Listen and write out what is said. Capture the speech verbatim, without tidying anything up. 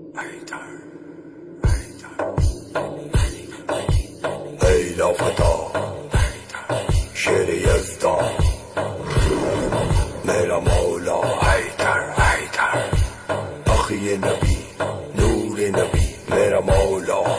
لا فتى शेर यज़्दा मेरा मौला हैदर हैदर अख़ी नबी नूर नबी मेरा मौला